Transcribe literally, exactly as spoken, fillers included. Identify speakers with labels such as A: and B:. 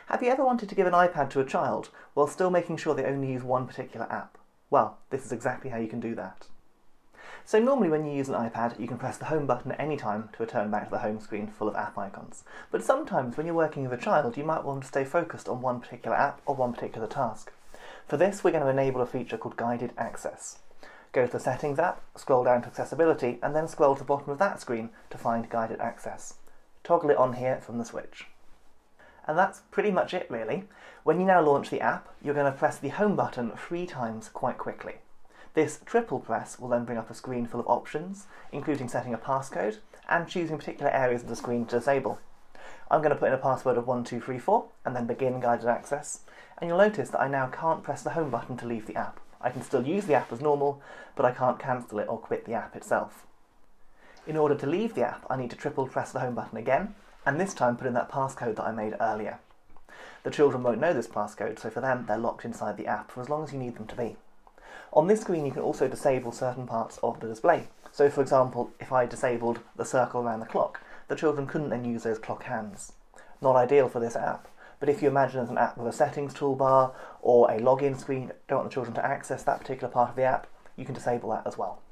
A: Have you ever wanted to give an iPad to a child while still making sure they only use one particular app? Well, this is exactly how you can do that. So normally when you use an iPad, you can press the home button at any time to return back to the home screen full of app icons. But sometimes when you're working with a child, you might want to stay focused on one particular app or one particular task. For this, we're going to enable a feature called Guided Access. Go to the Settings app, scroll down to Accessibility, and then scroll to the bottom of that screen to find Guided Access. Toggle it on here from the switch. And that's pretty much it really. When you now launch the app, you're going to press the home button three times quite quickly. This triple press will then bring up a screen full of options, including setting a passcode and choosing particular areas of the screen to disable. I'm going to put in a password of one two three four and then begin guided access, and you'll notice that I now can't press the home button to leave the app. I can still use the app as normal, but I can't cancel it or quit the app itself. In order to leave the app, I need to triple press the home button again, and this time put in that passcode that I made earlier. The children won't know this passcode, so for them they're locked inside the app for as long as you need them to be. On this screen you can also disable certain parts of the display. So for example, if I disabled the circle around the clock, the children couldn't then use those clock hands. Not ideal for this app, but if you imagine as an app with a settings toolbar or a login screen, don't want the children to access that particular part of the app, you can disable that as well.